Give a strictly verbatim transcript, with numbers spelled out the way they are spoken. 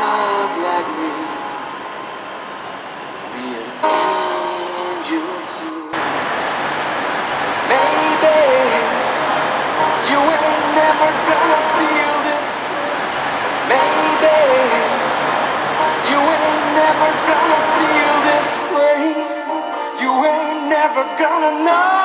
child like me be an angel too. Maybe you ain't never gonna feel this. Maybe you ain't never gonna feel this way. You ain't never gonna know.